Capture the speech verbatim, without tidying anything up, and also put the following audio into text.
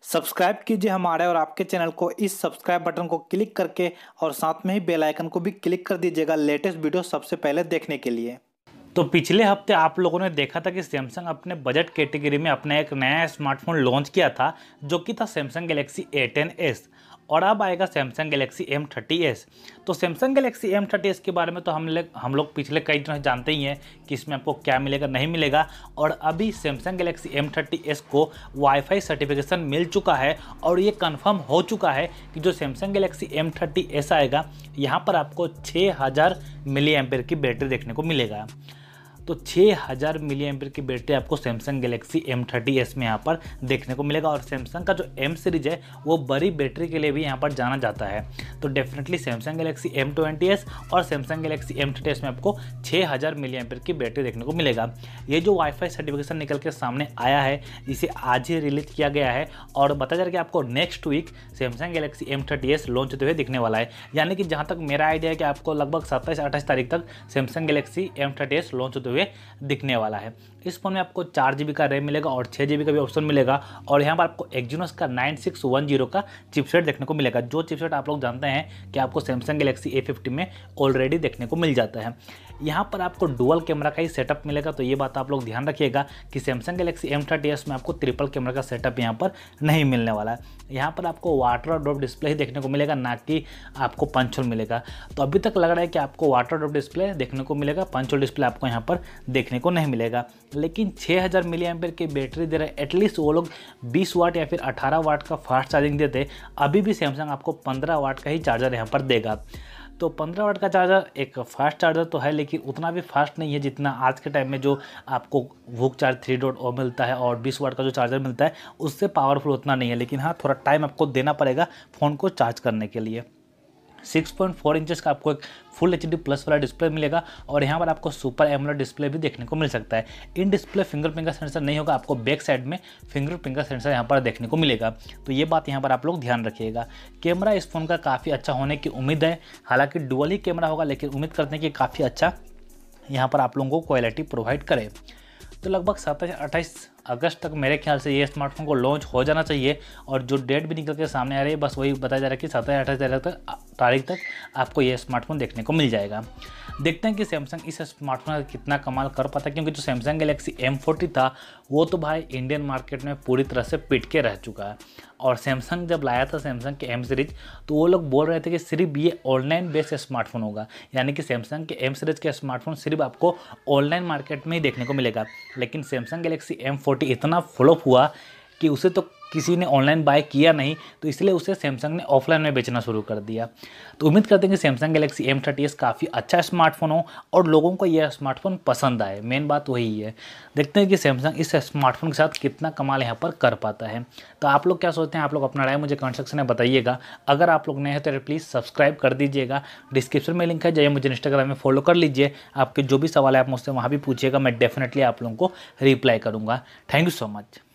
Subscribe कीजिए हमारे और आपके चैनल को इस सब्सक्राइब बटन को क्लिक करके और साथ में ही बेल आइकन को भी क्लिक कर दीजिएगा लेटेस्ट वीडियो सबसे पहले देखने के लिए। तो पिछले हफ्ते आप लोगों ने देखा था कि सैमसंग अपने बजट कैटेगरी में अपना एक नया स्मार्टफोन लॉन्च किया था जो कि था Samsung Galaxy A ten S और अब आएगा Samsung Galaxy M thirty S. तो Samsung Galaxy M thirty S के बारे में तो हम लोग हम लोग पिछले कई दिनों से जानते ही हैं कि इसमें आपको क्या मिलेगा नहीं मिलेगा। और अभी Samsung Galaxy M thirty S को वाईफाई सर्टिफिकेशन मिल चुका है और ये कंफर्म हो चुका है कि जो Samsung Galaxy M thirty S आएगा यहाँ पर आपको छः हज़ार मिली एम्पेयर की बैटरी देखने को मिलेगा। तो छः हज़ार मिली एम्पेयर की बैटरी आपको Samsung Galaxy M thirty S में यहाँ पर देखने को मिलेगा। और सैमसंग का जो एम सीरीज है वो बड़ी बैटरी के लिए भी यहाँ पर जाना जाता है। तो definitely Samsung Galaxy M twenty S और Samsung Galaxy M thirty S में आपको छः हज़ार मिली एम्पेयर की बैटरी देखने को मिलेगा। ये जो वाईफाई सर्टिफिकेशन निकल के सामने आया है इसे आज ही रिलीज किया गया है और बताया जा रहा है कि आपको next week Samsung Galaxy M thirty S launch होते हुए दिखने वाला है। यानी कि जहाँ तक मेरा आइडिया है कि आपको लगभग सत्ताईस अट्ठाईस तारीख तक Samsung Galaxy M thirty S launch होते हुए दिखने वाला है। इस फोन में आपको चार जी बी का रैम मिलेगा और छः जी बी का भी ऑप्शन मिलेगा और यहाँ पर आपको एक्जिनोस का नाइन सिक्स वन जीरो का चिपसेट देखने को मिलेगा, जो चिपसेट आप लोग जानते हैं कि आपको सैमसंग गैलेक्सी ए फिफ्टी में ऑलरेडी देखने को मिल जाता है। यहाँ पर आपको डुअल कैमरा का ही सेटअप मिलेगा, तो ये बात आप लोग ध्यान रखिएगा कि Samsung Galaxy M thirty S में आपको ट्रिपल कैमरा का सेटअप यहाँ पर नहीं मिलने वाला है। यहाँ पर आपको वाटर ड्रॉप डिस्प्ले ही देखने को मिलेगा, ना कि आपको पंच होल मिलेगा। तो अभी तक लग रहा है कि आपको वाटर ड्रॉप डिस्प्ले देखने को मिलेगा, पंच होल डिस्प्ले आपको यहाँ पर देखने को नहीं मिलेगा। लेकिन छः हज़ार मिली एम्पेयर की बैटरी दे रहे, एटलीस्ट वो लोग बीस वाट या फिर अठारह वाट का फास्ट चार्जिंग देते, अभी भी सैमसंग आपको पंद्रह वाट का ही चार्जर यहाँ पर देगा। तो पंद्रह वाट का चार्जर एक फास्ट चार्जर तो है, लेकिन उतना भी फास्ट नहीं है जितना आज के टाइम में जो आपको VOOC charge three dot O मिलता है और बीस वाट का जो चार्जर मिलता है उससे पावरफुल उतना नहीं है। लेकिन हाँ, थोड़ा टाइम आपको देना पड़ेगा फ़ोन को चार्ज करने के लिए। सिक्स पॉइंट फोर इंचेस का आपको एक फुल एच डी प्लस वाला डिस्प्ले मिलेगा और यहाँ पर आपको सुपर एमोलेड डिस्प्ले भी देखने को मिल सकता है। इन डिस्प्ले फिंगरप्रिंट का सेंसर नहीं होगा, आपको बैक साइड में फिंगरप्रिंट का सेंसर यहाँ पर देखने को मिलेगा। तो ये बात यहाँ पर आप लोग ध्यान रखिएगा। कैमरा इस फोन का काफ़ी अच्छा होने की उम्मीद है, हालांकि डुअल ही कैमरा होगा, लेकिन उम्मीद करते हैं कि काफ़ी अच्छा यहाँ पर आप लोगों को क्वालिटी प्रोवाइड करे। तो लगभग सत्ताईस अट्ठाईस अगस्त तक मेरे ख्याल से ये स्मार्टफोन को लॉन्च हो जाना चाहिए और जो डेट भी निकल के सामने आ रही है बस वही बताया जा रहा है कि सत्ताईस अट्ठाईस तारीख तक तारीख तक आपको ये स्मार्टफोन देखने को मिल जाएगा। देखते हैं कि सैमसंग इस स्मार्टफोन का कितना कमाल कर पाता है, क्योंकि जो सैमसंग गैलेक्सी एम फोर्टी था वो तो भाई इंडियन मार्केट में पूरी तरह से पिट के रह चुका है। और सैमसंग जब लाया था सैमसंग के एम सीरीज तो वो लोग बोल रहे थे कि सिर्फ ये ऑनलाइन बेस्ड स्मार्टफोन होगा, यानी कि सैमसंग के एम सीरीज के स्मार्टफोन सिर्फ आपको ऑनलाइन मार्केट में ही देखने को मिलेगा। लेकिन सैमसंग गैलेक्सी एम फोर्टी इतना फ्लॉप हुआ कि उसे तो किसी ने ऑनलाइन बाय किया नहीं, तो इसलिए उसे सैमसंग ने ऑफलाइन में बेचना शुरू कर दिया। तो उम्मीद करते हैं कि Samsung Galaxy M thirty S काफ़ी अच्छा स्मार्टफोन हो और लोगों को यह स्मार्टफोन पसंद आए, मेन बात वही है। देखते हैं कि सैमसंग इस स्मार्टफोन के साथ कितना कमाल यहाँ पर कर पाता है। तो आप लोग क्या सोचते हैं, आप लोग अपना राय मुझे कमेंट सेक्शन में बताइएगा। अगर आप लोग नए हैं तो प्लीज़ सब्सक्राइब कर दीजिएगा, डिस्क्रिप्शन में लिंक है, जाइए मुझे इंस्टाग्राम में फॉलो कर लीजिए। आपके जो भी सवाल है आप मुझसे वहाँ भी पूछिएगा, मैं डेफिनेटली आप लोगों को रिप्लाई करूँगा। Thank you so much.